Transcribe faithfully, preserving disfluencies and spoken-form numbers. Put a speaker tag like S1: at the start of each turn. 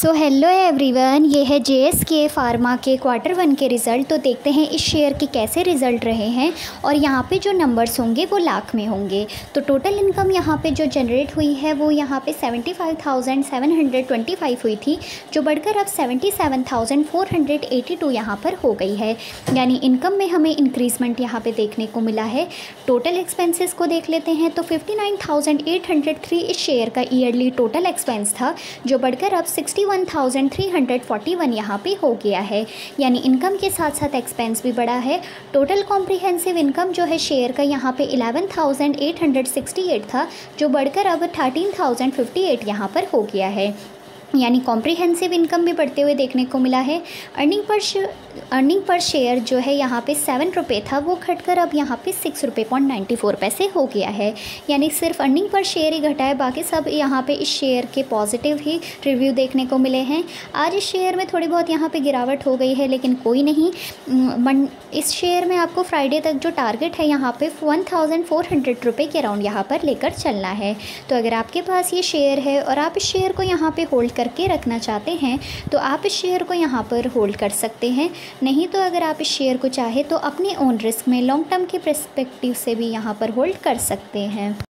S1: So hello everyone, ये है JSK pharma के क्वार्टर वन के रिज़ल्ट। तो देखते हैं इस शेयर के कैसे रिज़ल्ट रहे हैं और यहाँ पे जो नंबर्स होंगे वो लाख में होंगे। तो टोटल इनकम यहाँ पे जो जनरेट हुई है वो यहाँ पे seventy five thousand seven hundred twenty five हुई थी, जो बढ़कर अब seventy seven thousand four hundred eighty two यहाँ पर हो गई है। यानी इनकम में हमें इंक्रीजमेंट यहाँ पे देखने को मिला है। टोटल एक्सपेंसेस को देख लेते हैं तो fifty nine thousand eight hundred three इस शेयर का ईयरली टोटल एक्सपेंस था, जो बढ़कर अब sixty one thousand three hundred forty one यहाँ पे हो गया है। यानी इनकम के साथ साथ एक्सपेंस भी बढ़ा है। टोटल कॉम्प्रिहेंसिव इनकम जो है शेयर का यहाँ पे eleven thousand eight hundred sixty eight था, जो बढ़कर अब थर्टीन थाउजेंड फिफ्टी एट यहाँ पर हो गया है। यानी कॉम्प्रिहेंसिव इनकम भी बढ़ते हुए देखने को मिला है। Earning per earning per share जो है यहाँ पे सेवन रुपये था, वो घटकर अब यहाँ पे सिक्स रुपये पॉइंट नाइन्टी फोर पैसे हो गया है। यानी सिर्फ अर्निंग पर शेयर ही घटा है, बाकी सब यहाँ पे इस शेयर के पॉजिटिव ही रिव्यू देखने को मिले हैं। आज इस शेयर में थोड़ी बहुत यहाँ पे गिरावट हो गई है, लेकिन कोई नहीं। इस शेयर में आपको फ्राइडे तक जो टारगेट है यहाँ पे वन थाउजेंड फोर हंड्रेड रुपये के अराउंड यहाँ पर लेकर चलना है। तो अगर आपके पास ये शेयर है और आप इस शेयर को यहाँ पे होल्ड करके रखना चाहते हैं तो आप इस शेयर को यहाँ पर होल्ड कर सकते हैं। नहीं तो अगर आप इस शेयर को चाहे तो अपने ओन रिस्क में लॉन्ग टर्म के पर्सपेक्टिव से भी यहाँ पर होल्ड कर सकते हैं।